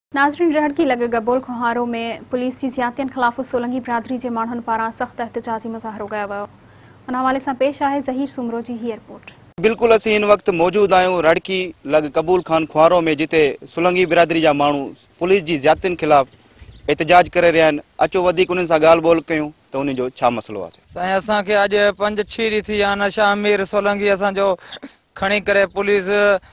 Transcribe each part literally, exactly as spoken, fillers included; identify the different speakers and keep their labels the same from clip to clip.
Speaker 1: नाज़रीन, रड़की लॻे गबोल खोहारो में पुलिस जी ज़ियादतियुनि ख़िलाफ़ सोलंगी बिरादरी जे माण्हुनि पारां सख़्त एहतजाजी मुज़ाहिरो कयो वियो। उन हवाले सां पेश आहे ज़हीर सुमरो जी हीअ रिपोर्ट।
Speaker 2: बिल्कुल असीं इन वक्त मौजूद आहियूं रड़की लॻ कबूल खान खोहारो में, जिते सोलंगी बिरादरी जा माण्हू पुलिस जी ज़ियादतियुनि ख़िलाफ़ एहतजाज करे रहिया आहिनि। अचो वधीक उन्हनि सां ॻाल्हि ॿोल कयूं त उन जो छा मसलो आहे।
Speaker 3: साईं, असांखे अॼु पंज छह ॾींहं थी विया आहिनि। शामिर सोलंगी असांजो खणी करे पुलिस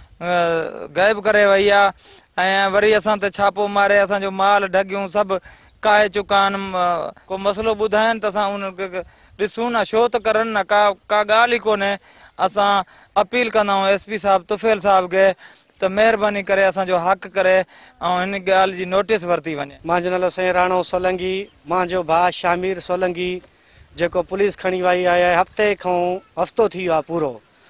Speaker 3: गाइब करे वई आहे ऐं वरी असां ते छापो मारे असांजो माल ढगियूं सभु काहे चुका आहिनि। को मसलो ॿुधाइनि त असां उनखे ॾिसूं न, शो त करनि न, का का ॻाल्हि ई कोन्हे। असां अपील कंदा आहियूं एस पी साहब तुफ़ैल साहब खे त महिरबानी करे असांजो हक़ करे ऐं हिन ॻाल्हि जी नोटिस वरिती वञे।
Speaker 4: मुंहिंजो नालो साईं राणो सोलंगी, मुंहिंजो भाउ शामिर सोलंगी जेको पुलिस खणी वई आहे हफ़्ते खां हफ़्तो थी वियो आहे पूरो,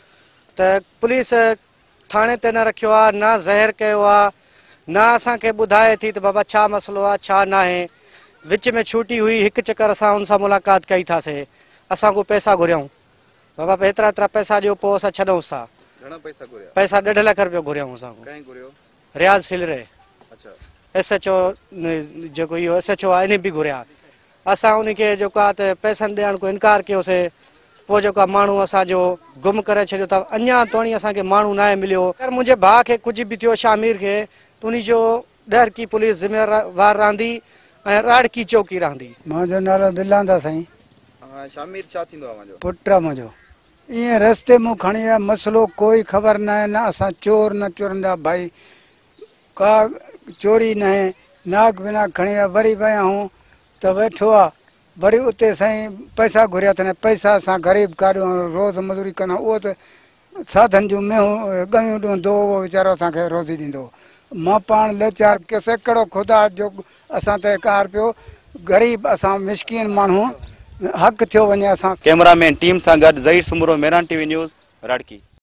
Speaker 4: त पुलिस थाणे ते न रखियो आहे, न ज़हर कयो आहे, न असांखे ॿुधाए थी त बाबा छा मसलो आहे छा न आहे। विच में छुटी हुई, हिकु चकर असां हुन सां मुलाक़ात कई थासीं। असां को पैसा घुरियऊं, बाबा एतिरा एतिरा पैसा ॾियो, पोइ असां छॾूंसि था। पैसा ॾेढ लख रुपयो घुरियऊं असां रियाज़ सिलरे एस एच ओ जेको इहो एस एच ओ आहे इन बि घुरिया। असां उनखे जेको आहे त पैसनि ॾियण को इनकार कयोसीं। पोइ जेको आहे माण्हू असांजो गुम करे छॾियो अथव, अञा ताईं असांखे माण्हू न आहे मिलियो। अगरि मुंहिंजे भाउ खे कुझु बि थियो शामिर खे, त उनजो डर की पुलिस ज़िम्मेवार रहंदी ऐं राड़की चौकी रहंदी।
Speaker 5: मुंहिंजो नालो दिलांदा साईं।
Speaker 2: शामिर छा थींदो आहे मुंहिंजो
Speaker 5: पुट मुंहिंजो ईअं रस्ते मूं खणी आहे, मसलो कोई ख़बर न आहे। न असां चोर न चोरंदा भाई, का चोरी न आहे। नाक बिना खणी आहे, वरी विया आहियूं त वेठो आहे, वरी उते साईं पैसा घुरिया अथनि। पैसा असां ग़रीब काॾियूं रोज़ मज़ूरी कंदा, उहो त साधन जूं मेहूं ॻयूं ॾींदो, उहो वीचारो असांखे रोज़ी ॾींदो। मां पाण लाचार के सैकड़ो ख़ुदा जो असां ते कार पियो, ग़रीब असां मिसकीन माण्हू, हक़ थियो वञे असां।
Speaker 2: कैमरामैन टीम सां गॾु ज़हीर सुमरो, मेरान टीवी न्यूज़, रड़की।